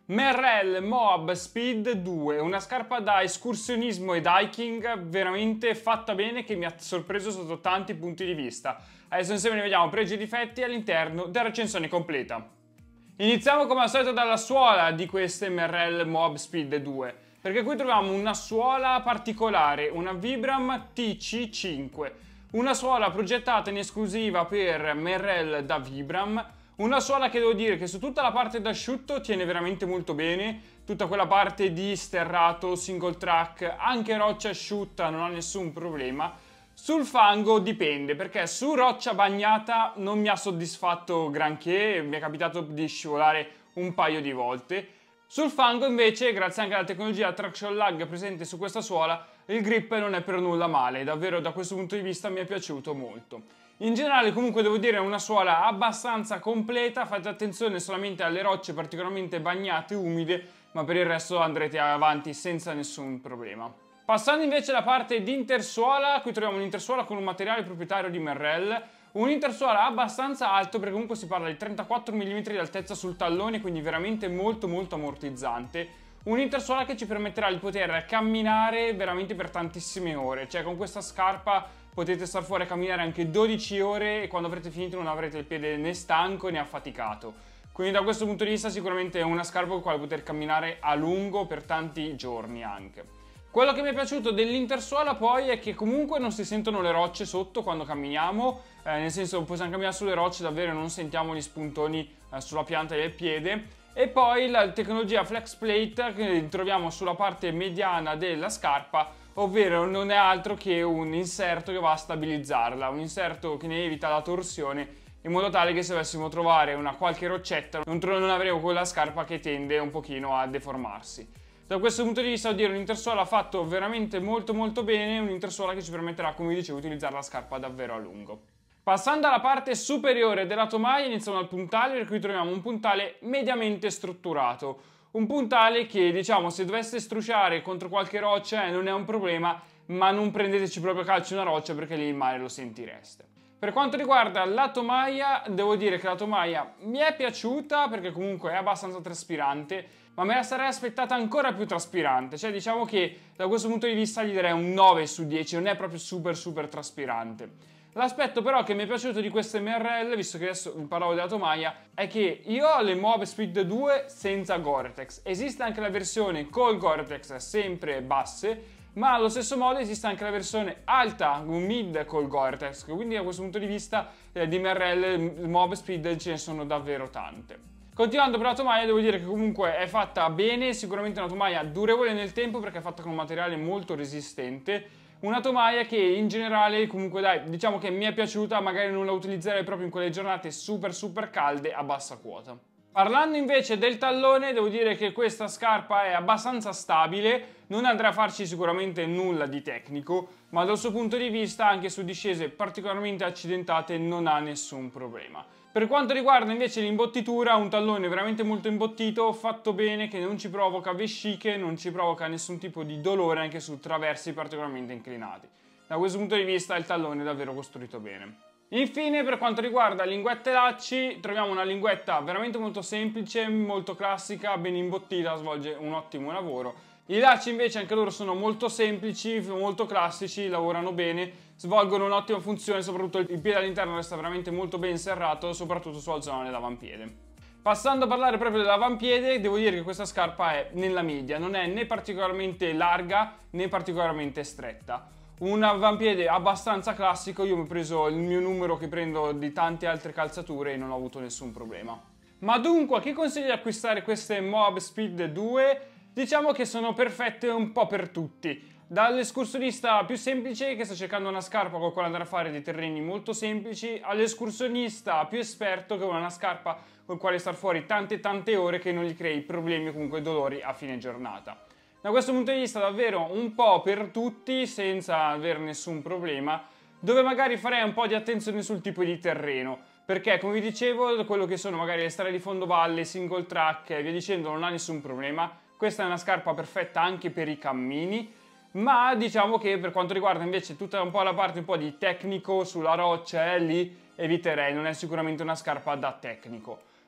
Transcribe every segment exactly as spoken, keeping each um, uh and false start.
Merrell Moab Speed due, una scarpa da escursionismo ed hiking veramente fatta bene che mi ha sorpreso sotto tanti punti di vista. Adesso insieme ne vediamo pregi e difetti all'interno della recensione completa. Iniziamo come al solito dalla suola di queste Merrell Moab Speed due, perché qui troviamo una suola particolare, una Vibram T C cinque, una suola progettata in esclusiva per Merrell da Vibram. Una suola che devo dire che su tutta la parte d'asciutto tiene veramente molto bene, tutta quella parte di sterrato, single track, anche roccia asciutta non ha nessun problema. Sul fango dipende, perché su roccia bagnata non mi ha soddisfatto granché, mi è capitato di scivolare un paio di volte. Sul fango invece, grazie anche alla tecnologia traction lag presente su questa suola, il grip non è per nulla male, davvero da questo punto di vista mi è piaciuto molto. In generale comunque devo dire è una suola abbastanza completa, fate attenzione solamente alle rocce particolarmente bagnate, umide, ma per il resto andrete avanti senza nessun problema. Passando invece alla parte di intersuola, qui troviamo un'intersuola con un materiale proprietario di Merrell, un'intersuola abbastanza alto perché comunque si parla di trentaquattro millimetri di altezza sul tallone, quindi veramente molto molto ammortizzante. Un'intersuola che ci permetterà di poter camminare veramente per tantissime ore, cioè con questa scarpa potete star fuori a camminare anche dodici ore e quando avrete finito non avrete il piede né stanco né affaticato. Quindi da questo punto di vista sicuramente è una scarpa con la quale poter camminare a lungo per tanti giorni anche. Quello che mi è piaciuto dell'intersuola poi è che comunque non si sentono le rocce sotto quando camminiamo, eh, nel senso possiamo camminare sulle rocce davvero non sentiamo gli spuntoni eh, sulla pianta del piede. E poi la tecnologia Flex Plate che troviamo sulla parte mediana della scarpa, ovvero non è altro che un inserto che va a stabilizzarla, un inserto che ne evita la torsione in modo tale che se dovessimo trovare una qualche roccetta non, non avremo quella scarpa che tende un pochino a deformarsi. Da questo punto di vista, devo dire, un'intersuola fatto veramente molto molto bene, un'intersuola che ci permetterà, come dicevo, di utilizzare la scarpa davvero a lungo. Passando alla parte superiore della tomaia iniziamo dal puntale, per cui troviamo un puntale mediamente strutturato. Un puntale che, diciamo, se doveste strusciare contro qualche roccia eh, non è un problema, ma non prendeteci proprio calci una roccia perché lì il male lo sentireste. Per quanto riguarda la tomaia, devo dire che la tomaia mi è piaciuta perché comunque è abbastanza traspirante, ma me la sarei aspettata ancora più traspirante, cioè diciamo che da questo punto di vista gli darei un nove su dieci, non è proprio super super traspirante. L'aspetto però che mi è piaciuto di queste Merrell, visto che adesso parlavo della tomaia, è che io ho le Moab Speed due senza Gore-Tex. Esiste anche la versione col Gore-Tex sempre basse, ma allo stesso modo esiste anche la versione alta, un mid col Gore-Tex, quindi da questo punto di vista eh, di Merrell Moab Speed ce ne sono davvero tante. Continuando per la tomaia devo dire che comunque è fatta bene, sicuramente una tomaia durevole nel tempo perché è fatta con un materiale molto resistente. Una tomaia che in generale comunque dai, diciamo che mi è piaciuta, magari non la utilizzerei proprio in quelle giornate super super calde a bassa quota. Parlando invece del tallone, devo dire che questa scarpa è abbastanza stabile, non andrà a farci sicuramente nulla di tecnico, ma dal suo punto di vista anche su discese particolarmente accidentate non ha nessun problema. Per quanto riguarda invece l'imbottitura, un tallone veramente molto imbottito, fatto bene, che non ci provoca vesciche, non ci provoca nessun tipo di dolore anche su traversi particolarmente inclinati. Da questo punto di vista il tallone è davvero costruito bene. Infine, per quanto riguarda linguette e lacci, troviamo una linguetta veramente molto semplice, molto classica, ben imbottita, svolge un ottimo lavoro. I lacci invece anche loro sono molto semplici, molto classici, lavorano bene, svolgono un'ottima funzione, soprattutto il piede all'interno resta veramente molto ben serrato, soprattutto sulla zona dell'avampiede. Passando a parlare proprio dell'avampiede, devo dire che questa scarpa è nella media, non è né particolarmente larga né particolarmente stretta. Un avampiede abbastanza classico, io mi ho preso il mio numero che prendo di tante altre calzature e non ho avuto nessun problema. Ma dunque, a chi consiglio di acquistare queste Moab Speed due? Diciamo che sono perfette un po' per tutti. Dall'escursionista più semplice che sta cercando una scarpa con la quale andare a fare dei terreni molto semplici, all'escursionista più esperto che vuole una scarpa con la quale star fuori tante tante ore che non gli crei problemi o comunque dolori a fine giornata. Da questo punto di vista davvero un po' per tutti senza avere nessun problema, dove magari farei un po' di attenzione sul tipo di terreno, perché come vi dicevo quello che sono magari le strade di fondovalle, single track e via dicendo non ha nessun problema. Questa è una scarpa perfetta anche per i cammini, ma diciamo che per quanto riguarda invece tutta un po' la parte un po' di tecnico sulla roccia, eh, lì eviterei, non è sicuramente una scarpa da tecnico.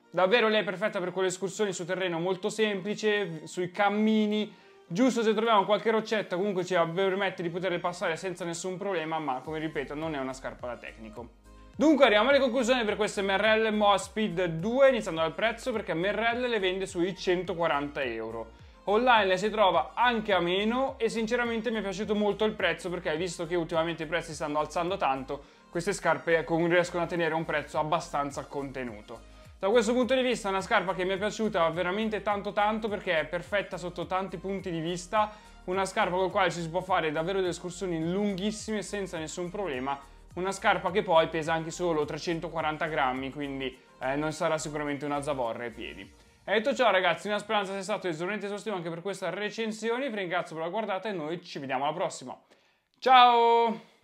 Davvero lei è perfetta per quelle escursioni su terreno molto semplice, sui cammini, giusto se troviamo qualche roccetta comunque ci permette di poter passare senza nessun problema, ma come ripeto non è una scarpa da tecnico. Dunque arriviamo alle conclusioni per queste Merrell Moa Speed due, iniziando dal prezzo, perché Merrell le vende sui centoquaranta euro. Online le si trova anche a meno e sinceramente mi è piaciuto molto il prezzo, perché visto che ultimamente i prezzi stanno alzando tanto, queste scarpe riescono a tenere un prezzo abbastanza contenuto. Da questo punto di vista è una scarpa che mi è piaciuta veramente tanto tanto, perché è perfetta sotto tanti punti di vista, una scarpa con la quale ci si può fare davvero delle escursioni lunghissime senza nessun problema, una scarpa che poi pesa anche solo trecentoquaranta grammi, quindi eh, non sarà sicuramente una zavorra ai piedi. E detto ciò ragazzi, una speranza sia stato estremamente esaustivo anche per questa recensione, vi ringrazio per la guardata e noi ci vediamo alla prossima. Ciao!